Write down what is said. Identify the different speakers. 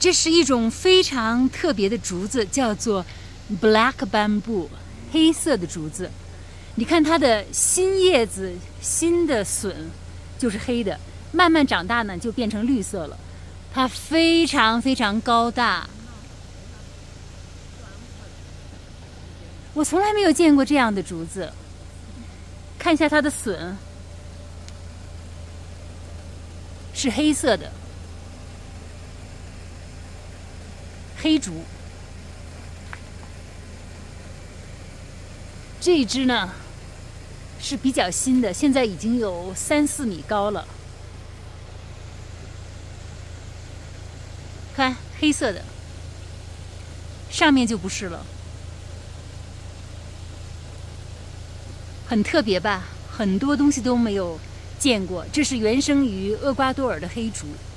Speaker 1: 这是一种非常特别的竹子，叫做 Black Bamboo， 黑色的竹子。你看它的新叶子、新的笋就是黑的，慢慢长大呢就变成绿色了。它非常非常高大，我从来没有见过这样的竹子。看一下它的笋，是黑色的，黑竹。这一只呢是比较新的，现在已经有3、4米高了。看，黑色的，上面就不是了。很特别吧？很多东西都没有见过。这是原生于厄瓜多尔的黑竹。